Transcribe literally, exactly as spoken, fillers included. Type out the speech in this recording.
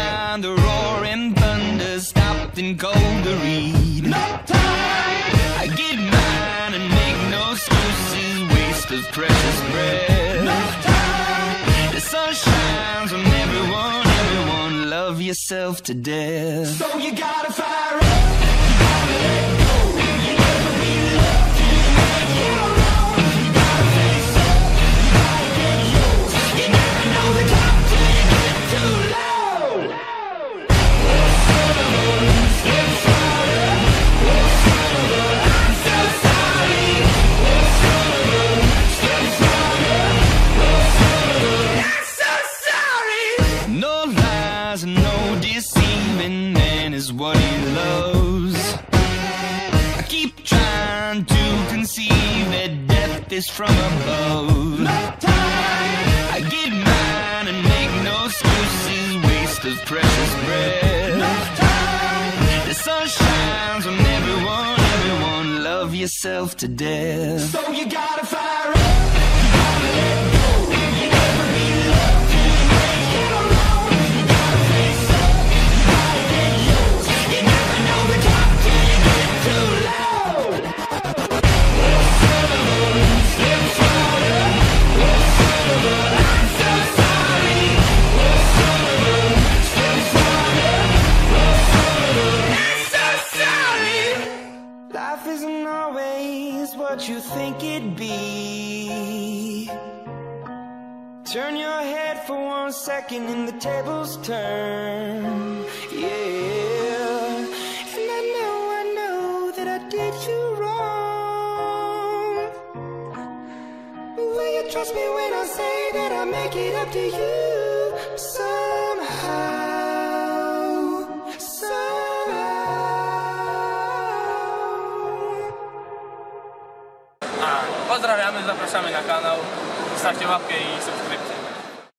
time, the roaring thunder stopped and cold to read. No time. I get mine and make no excuses, waste of precious breath. No time. The sun shines on everyone, everyone, love yourself to death. So you gotta fire up. No deceiving man is what he loves. I keep trying to conceive that death is from above. No time. I get mine and make no excuses, waste of precious breath. No time. The sun shines on everyone, everyone, love yourself to death. So you gotta fire up. Life isn't always what you think it'd be. Turn your head for one second and the tables turn. Yeah. And I know, I know that I did you wrong. Will you trust me when I say that I'll make it up to you somehow? Pozdrawiamy, zapraszamy na kanał, zostawcie łapkę i subskrypcję.